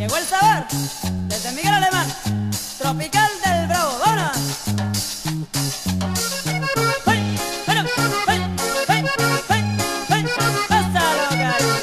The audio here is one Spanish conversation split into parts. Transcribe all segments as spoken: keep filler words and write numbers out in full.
Llegó el sabor desde Miguel Alemán, tropical del Bravo. ¡Vámonos! ¡Hey! ¡Hey! ¡Hey! ¡Hey! ¡Hey! ¡Hey! ¡Pásalo, cariño!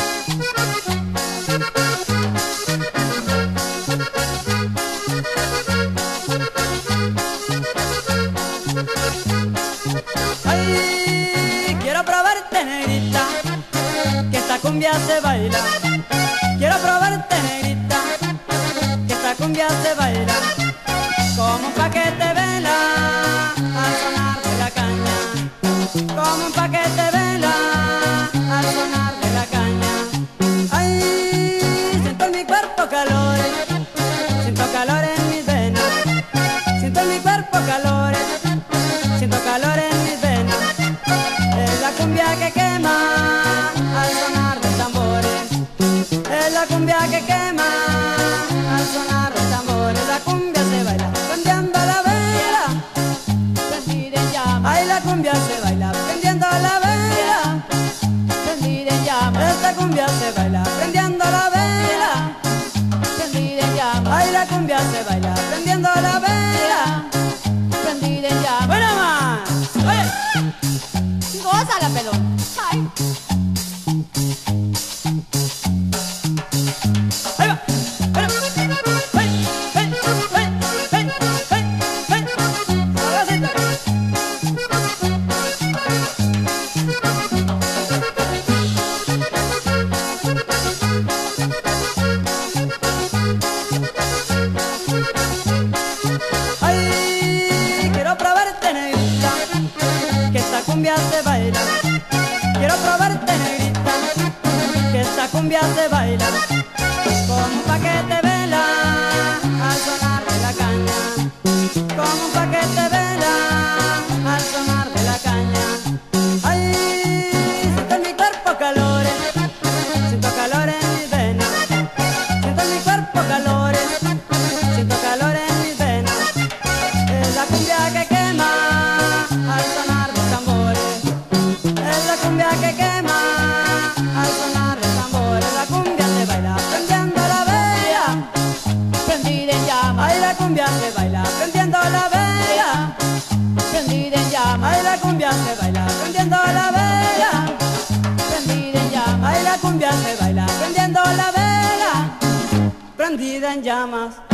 ¡Ay! Quiero probarte, negrita, que esta cumbia se baila. Quiero probarte, negrita, que esta cumbia se baila como un paquete de vela al sonar de la caña, como un paquete de vela al sonar de la caña. Ay, siento en mi cuerpo calores, siento calor en mis venas, siento en mi cuerpo calores, siento calor en mis venas. Es la cumbia que quema al sonar de tambores, es la cumbia que quema al sonar los tambores. La cumbia se baila prendiendo la vela, Prendida en llamas, ay, la cumbia se baila prendiendo la vela. prendida en llamas, Esta cumbia se baila prendiendo la vela, prendida en llamas, ay, la cumbia se baila prendiendo la vela. prendida en llamas. Bueno más, oye, Gózala, pelón. Ay. ahí va. Bueno, hey, hey, hey, hey, hey, hey. Sabrosito. Ay, quiero probarte, negrita, que esta cumbia se baila. Quiero probarte, negrita, que esta cumbia se baila como un paquete de vela al sonar de la caña, como un paquete de vela al sonar de la caña. Ay, siento en mi cuerpo calores, siento calor en mis venas, siento en mi cuerpo calores, siento calor en mis venas. Es la cumbia que quema al sonar de tambores, es la cumbia que quema al sonar de tambores. La cumbia se baila prendiendo la vela, Prendida en llamas, ay, la cumbia se baila prendiendo la vela, prendida en llamas, ay, la cumbia se baila prendiendo la vela, prendida en llamas. ay, la cumbia se baila prendiendo la vela, prendida en llamas.